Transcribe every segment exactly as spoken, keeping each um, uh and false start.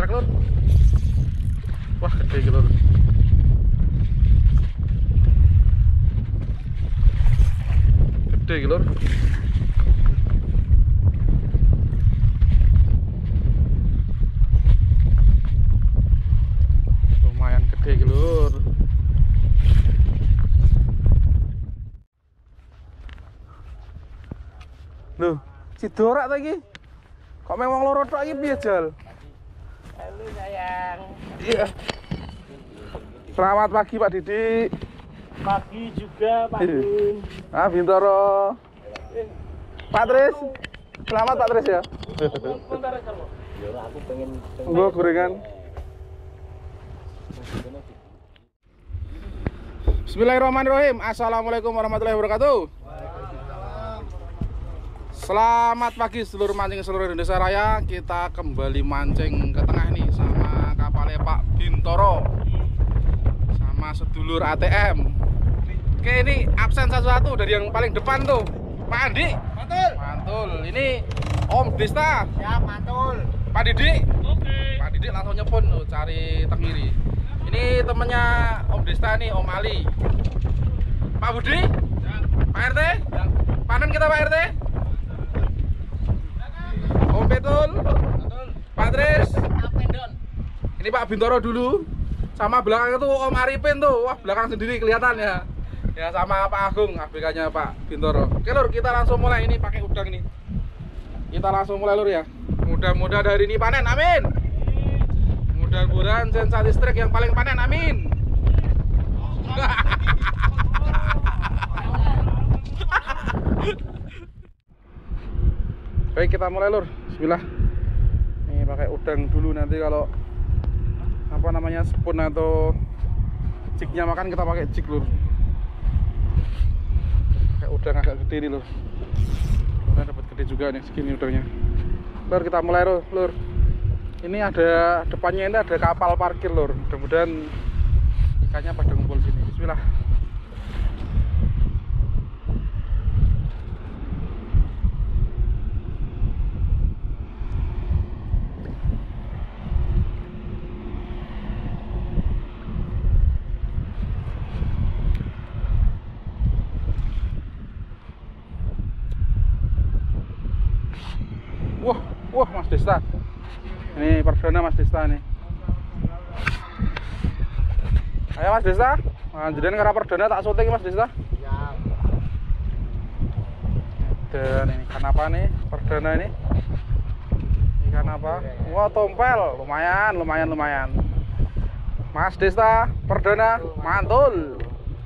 trek lur. Wah gede iki lur. Gede iki lur. Lumayan gede iki lur. Loh, si Dorak ta iki? Kok memang loro tok iki piye, Jal? Halo sayang. Iya. Selamat pagi Pak Didi. Pagi juga Pak Dun. Ah, Bintoro. Pak Tris. Selamat Pak Tris ya. Bentar aja, Pak. Ya aku pengen Gua gorengan. Bismillahirrahmanirrahim. Assalamualaikum warahmatullahi wabarakatuh. Selamat pagi seluruh mancing seluruh Indonesia Raya. Kita kembali mancing ke tengah nih sama kapalnya Pak Bintoro sama sedulur A T M. Oke, ini absen satu-satu dari yang paling depan tuh Pak Andi. Mantul. Mantul. Ini Om Desta. Ya, mantul. Pak Didi. Oke. Pak Didi langsung nyepun tuh cari tenggiri. Ini temennya Om Desta nih, Om Ali. Pak Budi. Ya. Pak R T. Ya. Panen kita Pak R T. Om Betul, Pak Tris, ini Pak Bintoro dulu, sama belakang itu Om Arifin tuh, wah belakang sendiri kelihatan ya, ya sama Pak Agung, A B K-nya Pak Bintoro. Oke lur, kita langsung mulai ini pakai udang ini, kita langsung mulai lur ya. Mudah-mudahan hari ini panen, amin. Mudah-mudahan Sensa Listrik yang paling panen, amin. Baik, kita mulai lur. Bismillah. Nih pakai udang dulu, nanti kalau apa namanya spoon atau jignya makan kita pakai jig lur. Pakai udang agak gede nih lur. Kita dapat gede juga nih segini udangnya. Lur, kita mulai lur. lur. Ini ada depannya ini ada kapal parkir lur. Mudah-mudahan ikannya pada ngumpul sini. Bismillah. Wah, wah Mas Desta. Ini perdana Mas Desta nih. Ayo Mas Desta. Anjiran karena perdana tak syuting Mas Desta. Ya. Dan ini ikan apa nih? Perdana ini. Ikan apa? Wah, tompel. Lumayan, lumayan, lumayan. Mas Desta, perdana, mantul.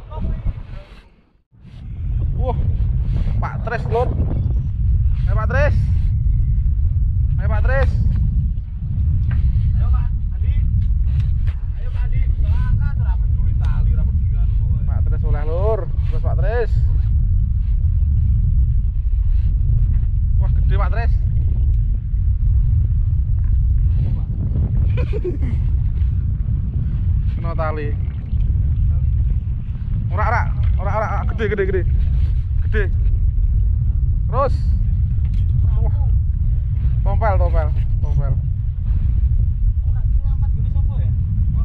Wah, Pak Tris lur. Ayo Pak Tris. Ayo Pak Tris. Ayo Pak Andi. Ayo Pak Andi. Angkat rapat dulu tali rapat dengan pokoknya. Pak Tris oleh lur. Terus Pak Tris. Wah, gede Pak Tris. Kena tali. Ora ora, ora ora gede gede gede. Gede. Terus. Wah. Tompel, tompel, tompel. Ora ki ngamat gini sopo ya?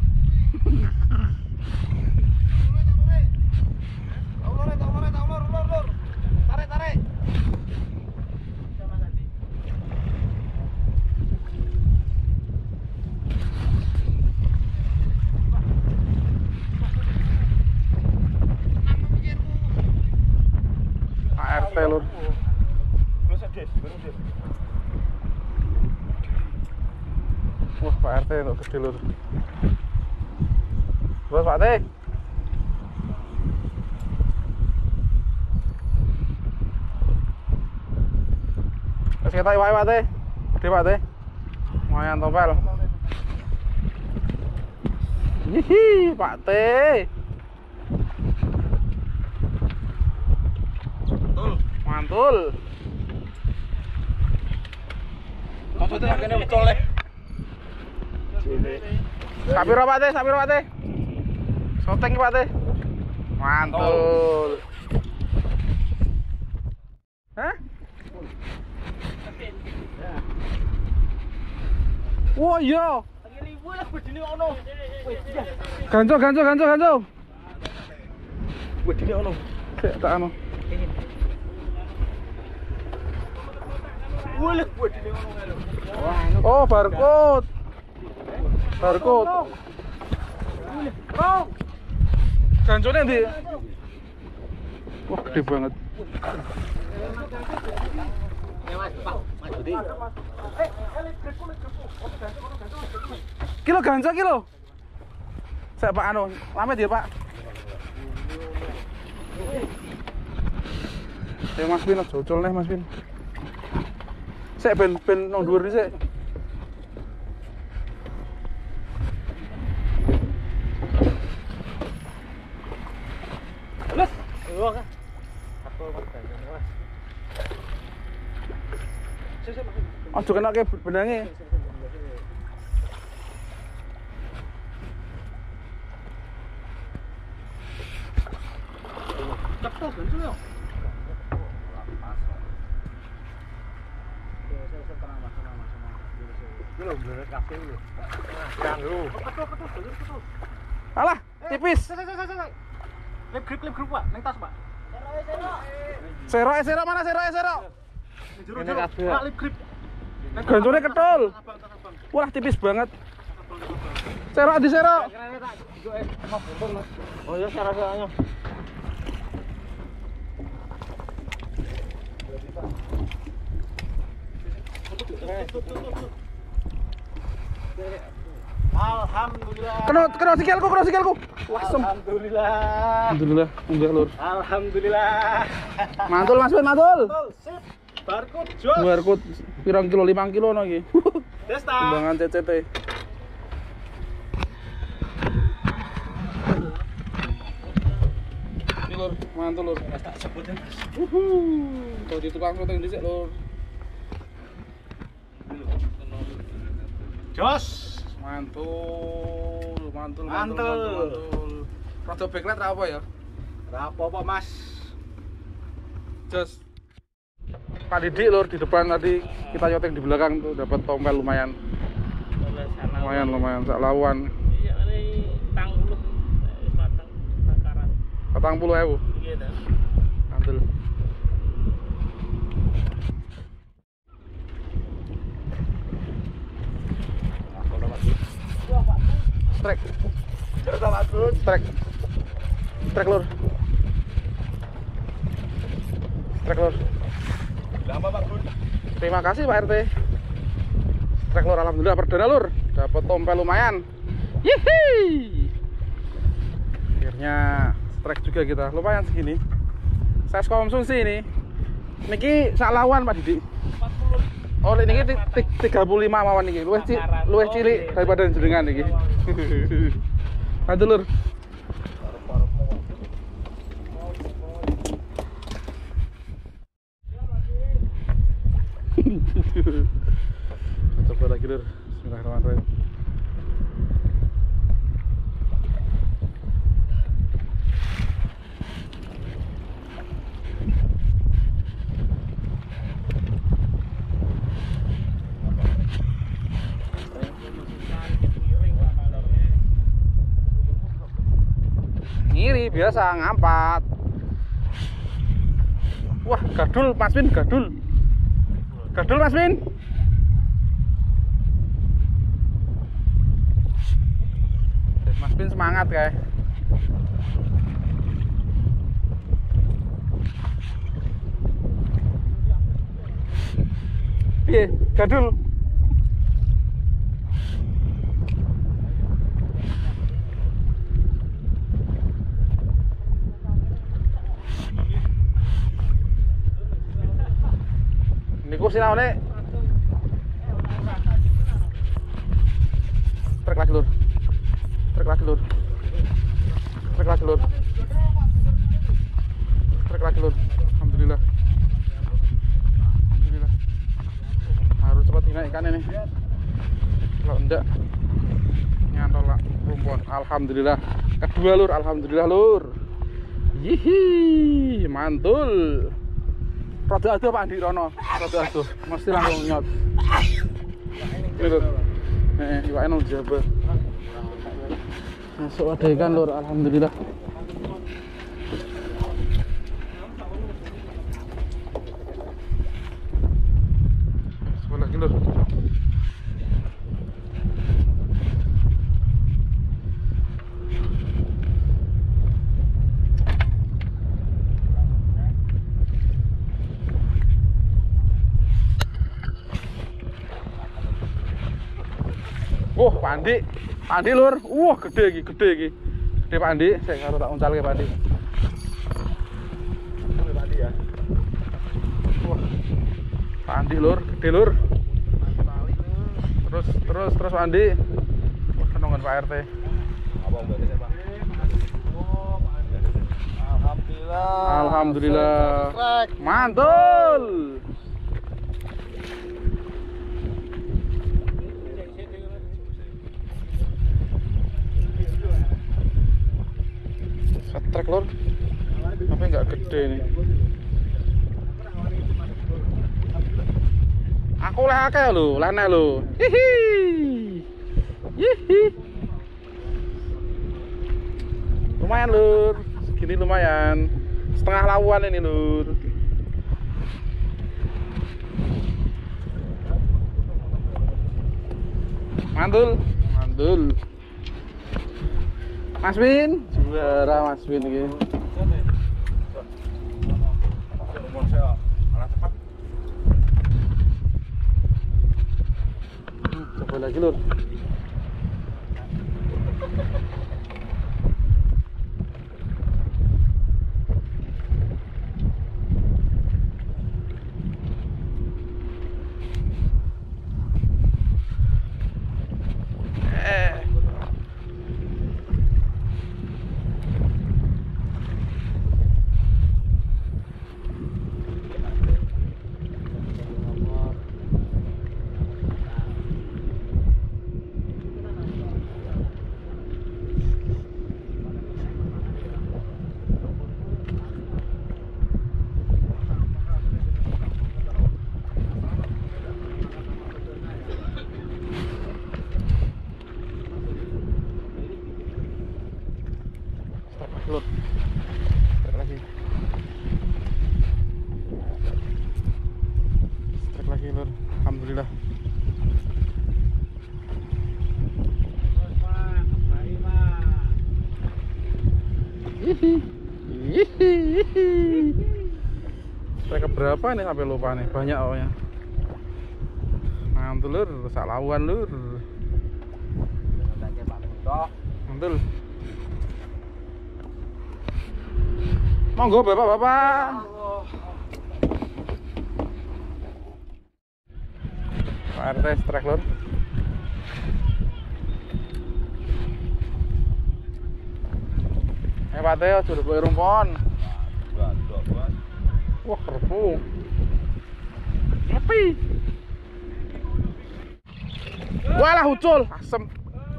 Taulur, taulur, taulur, lur, lur. Tarik, tarik. Sama tadi. Pak R T lur. Terus Des, baru Des. Wah, Pak R T untuk gede lur. Terus Pak T. Terus kita iwak Pak T. Gede Pak T. Lumayan tompel. Hihi, Pak T. Betul. Mantul. Maksudnya kene betul le. Sapiro Pak T, sapiro Pak T. Soteng Pak T. Mantul. Hah? Wah iya. Ganco, ganco, ganco, ganco. Wedine ono. Sik tak anu. Wih, wedine ono. Oh, barcode. Barcode. Bro. Gancone ndi? Wah, gede banget. Kilo ganco kilo. Saya Pak anu, lama dia Pak. Ya Mas Bin, cocol nih Mas Bin. Saya ben ben nang dhuwur sik. Terus, oh kan. Aja kena ke benange. Cepet gancu yo. Alah, tipis. Lip grip, lip grip, Pak. Neng tas, Pak. Sero, sero mana sero, sero. Ini kabeh. Pak, lip grip. Gancone ketul. Wah, tipis banget. Sero di sero. Oh ya, sero-seronya. Alhamdulillah. Kena kena sikilku, kena sikilku. Wasem. Alhamdulillah. Alhamdulillah, enggak lur. Alhamdulillah. Mantul Mas Ben, mantul. Sip. Barcode jos. Barcode pirang kilo, lima kilo no iki. Desta. Timbangan C C T. Ini lur, mantul lur. Tak sebutin. Uhuh. Tuh di tukang foto dhisik lur. Jos. Mantul, mantul, mantul, Mantul. mantul. Rada backlight ra apa ya? Ra apa-apa, Mas. Jos. Pak Didik lur di depan tadi kita nyoting di belakang tuh dapat tompel lumayan. Lumayan, lumayan sak lawan. Iya, ini tangguh batang bakaran. patang puluh ribu. Iya dah. Mantul. Strek. Strek. Strek lur. Strek lur. Lama, Pak Bun. Terima kasih Pak R T. Strek lur, alhamdulillah perdana lur. Dapat tompel lumayan. Yihi. Akhirnya strek juga kita. Lumayan segini. Saya konsumsi ini. Niki sak lawan Pak Didik. empat puluh. Oh, ini tiga puluh lima mawon niki. Luwih ci, luwih cilik daripada jenengan niki. Aduh lur. Coba lagi lur. Bismillahirrahmanirrahim. Ngiri biasa ngampat. Wah, gadul Mas Bin, gadul. Gadul Mas Bin. Mas Bin semangat kayak. Piye, gadul. Niku sinaone. Trek lagi lur. Trek lagi lur. Trek lagi lur. Trek lagi lur. Alhamdulillah. Alhamdulillah. Harus cepat dinaikkan ini. Kalau enggak nyantol lah rumput. Alhamdulillah. Kedua lur, alhamdulillah lur. Yihi, mantul. Rada ado Pak Andi Rono, rada ado. Mesti langsung nyot. Ini lur. Heeh, iwake nang jaba. Masuk ada ikan lur, alhamdulillah. Coba lagi lur. Wah, pandi, pandi lur, wah gede iki, gede iki, gede pandi. Saya karo tak uncal ke pandi. Pandi ya. Wah, pandi lur, gede lur. Terus, terus, terus pandi. Wah, kenongan Pak R T. Abang berarti ya Pak. Oh, pandi. Alhamdulillah. Alhamdulillah. Mantul. Trek lor, tapi nggak gede nih. Aku leh akeh lho, lene lho. Hihi. Hihi. Lumayan lur, segini lumayan. Setengah lawan ini lur. Mantul, mantul. Mas Win, juara Mas Win iki. Coba lagi lur. Lur, strike lagi, strike lagi lur, alhamdulillah. Hihi, hihi, hihi. Strike berapa nih sampai lupa nih, banyak awalnya. Mantul lur, salah lawan lur. Mantul. Monggo bapak-bapak. Pak R T strike lur. Eh Pak T, sudah gue rumpon. Wah kerbu. Ngepi. Walah ucul, asem.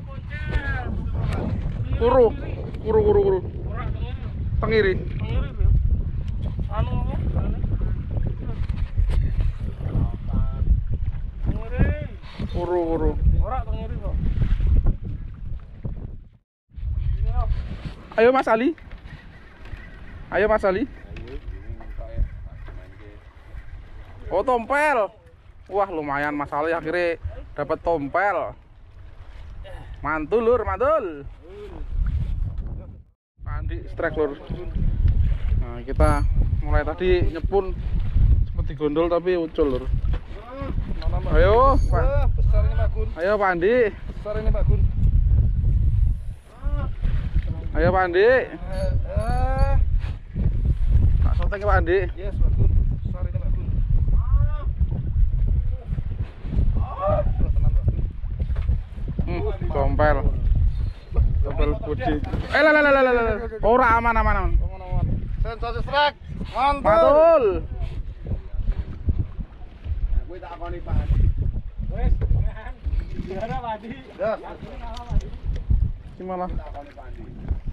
Kuru, kuru, kuru, kuru. Tengiri. Anu apa? Kuru, kuru. Ora tengiri kok. Ayo Mas Ali. Ayo Mas Ali. Oh tompel. Wah lumayan Mas Ali akhirnya dapat tompel. Mantul lur, mantul. Pandi strike lur. Nah kita mulai tadi nyepun seperti gondol tapi ucul lur. Ayo Pak. Besar ini Pak Gun. Ayo Pak Andi. Besar ini Pak Gun. Ayo Pak Andi. Eh, Tak soteng Pak Andi. yes Pak Gun. Besar ini Pak Gun. Tenang Pak Gun. Hmm, tompel. Tompel budi. Eh lah lah lah lah lah. Ora aman aman aman. Sensasi strike. Mantul. Mantul. Gue tak akoni Pak Adi. Wes, dengan juara Pak Adi. Yes. Gimana? Tak akoni Pak Adi.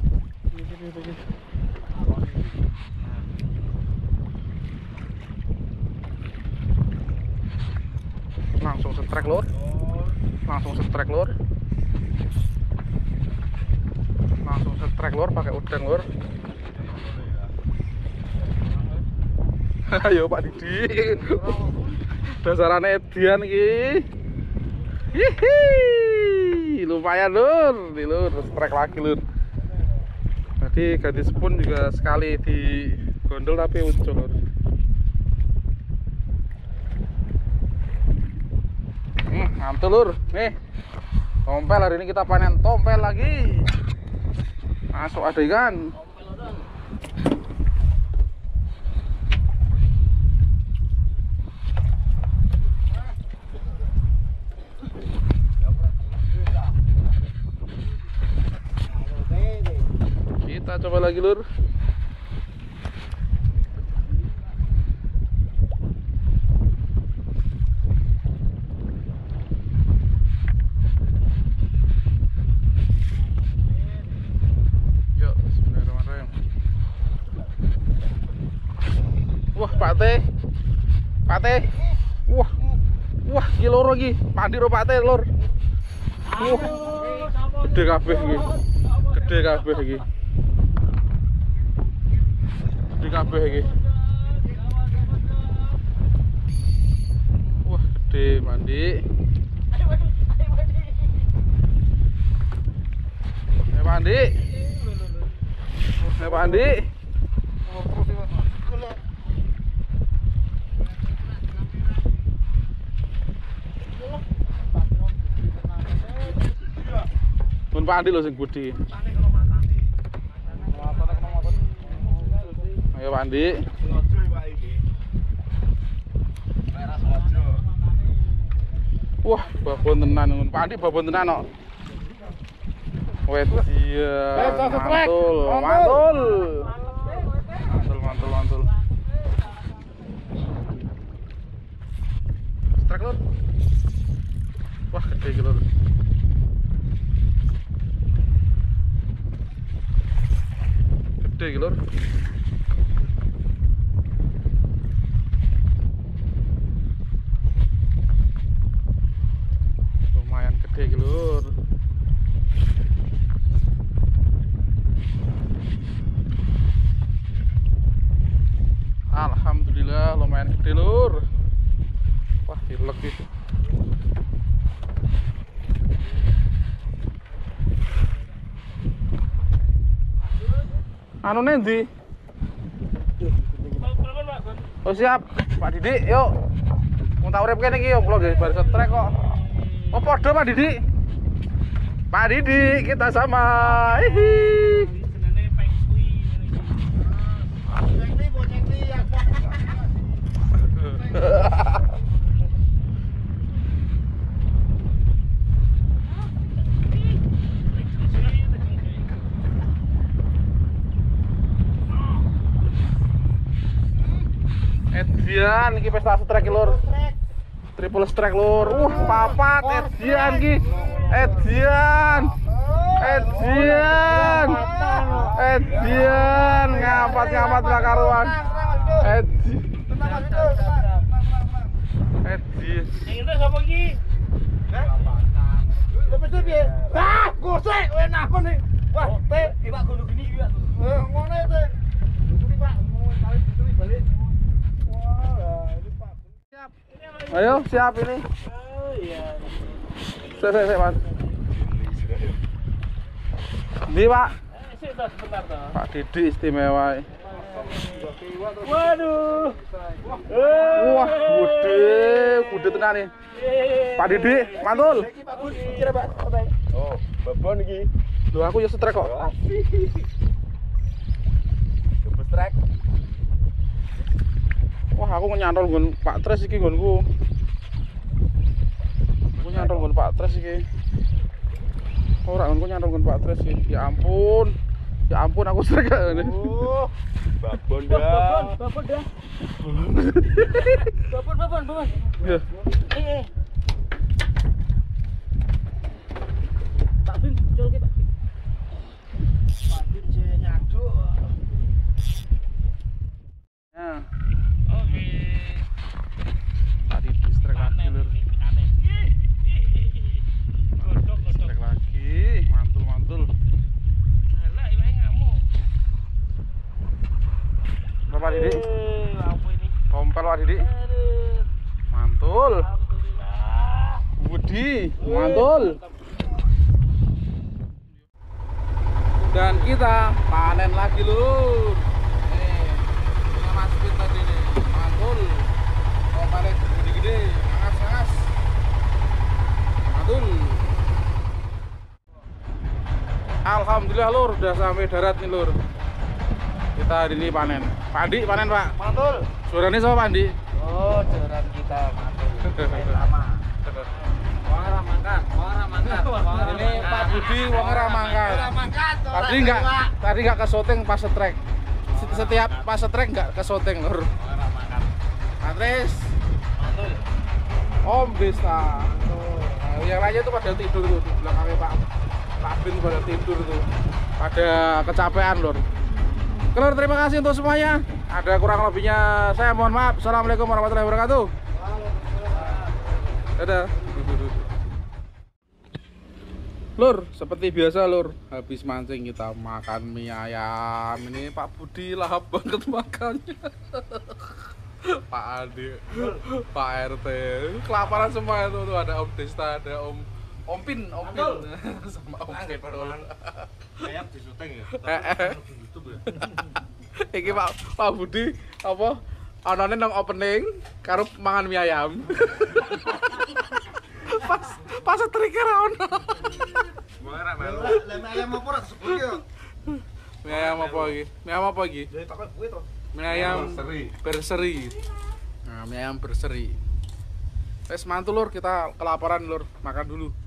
Langsung strike lur. Langsung strike lur. Langsung setrek lur pakai udang lur. Ayo Pak Didi. Dasarane edian iki. Hihi. Lumayan lur, nih lur, setrek lagi lur. Tadi ganti spoon juga sekali di gondol tapi uncul lur. Hmm, mantul lur. Nih. Tompel hari ini kita panen tompel lagi. Masuk ada ikan. Kita coba lagi lur. Yuk, bismillahirrahmanirrahim. Wah, Pak Teh. Pak Teh. Wah. Wah, iki loro iki. Pandi ro Pak Teh lur. Wah. Gede kabeh iki. Gede kabeh iki. Gede kabeh iki. Wah, gede mandi. Eh mandi. Eh mandi. Mun Pak Andi lho sing gede. Ayo Pak Andi. Wah, babon tenan mun Pak Andi babon tenan kok. Wes iya. Mantul, mantul. Mantul, mantul, mantul. Strike lur. Wah, gede iki lur. Gede iki lur. Lumayan gede iki lur. Alhamdulillah lumayan gede lur. Wah, dilek iki. Anu nendi? Oh siap, Pak Didi, yuk. Mau tak urip kene iki yo, kula nggih bar setrek kok. Oh padha Pak Didi. Pak Didi, kita sama. Hihi. Edian iki pesta strike lur. Triple strike lur. Wah, papat Edian iki. Edian. Edian. Edian ngapat-ngapat ra karuan. Edian. Edian. Yang itu siapa lagi? Lepas tu piye? Ah, gosek kowe napa nih? Wah, teh, Pak gundu gini juga. eh ngono teh. Duduk Pak, mau tarik duduk balik. Wah, ini Pak. Siap. Ayo, siap ini. Oh iya. Sik, sik, sik, Mas. Ndi, Pak? Eh, sik tos sebentar toh. Pak Didi istimewa. Waduh. Wah, gede, gede tenan nih. Pak Didi, mantul. Pak Bun, kira Pak. Oh, babon iki. Lho aku ya setrek kok. Double strike. Wah, aku nyantol nggon Pak Tres iki nggonku. Aku nyantol nggon Pak Tres iki. Ora nggonku nyantol nggon Pak Tres iki. Ya ampun. Ya ampun aku setrek. Oh, babon dah. Babon, babon dah. Babon, babon, babon. Ya. Eh, eh. Pak Bin, col ke Pak. Pak Bin je nyadu. Ya. Oke. Tadi distrek lagi lur. Distrek lagi, mantul mantul. Budi, mantul. Dan kita panen lagi lur. Nih, punya Mas Pin tadi nih, mantul. Oh panen gede-gede, angas-angas. Mantul. Alhamdulillah lur, udah sampai darat nih lur. Kita hari ini panen. Pak Andi panen Pak. Mantul. Suaranya sama Pak Andi. Oh, joran kita mantul. Lama. Wong ramangkat, wong ramangkat. Ini Pak Budi wong ramangkat. Tadi enggak, tadi enggak ke syuting pas setrek. Setiap pas setrek enggak ke syuting lur. Patris. Mantul. Om bisa. Nah, yang lainnya tuh pada tidur tuh di belakangnya Pak. Pak Bin pada tidur tuh. Pada kecapean lur. Lur, terima kasih untuk semuanya. Ada kurang lebihnya saya mohon maaf. Assalamualaikum warahmatullahi wabarakatuh. Dadah. Lur, seperti biasa lur, habis mancing kita makan mie ayam. Ini Pak Budi lahap banget makannya. Pak Adi, Pak R T, kelaparan semua itu tuh, ada Om Desta, ada Om Om Pin, Om Pin sama Om Ketol. Kayak di syuting ya. YouTube ya. Iki Pak Pak Budi apa anane nang opening karo mangan mie ayam. Pas pas trike ra ono. Ora melu. Lah mie ayam apa ora disebut yo? Mie ayam apa iki? Mie ayam apa iki? Dari takon kuwi to. Mie ayam Berseri. berseri. Nah, mie ayam berseri. Wes mantul lur, kita kelaparan lur, makan dulu.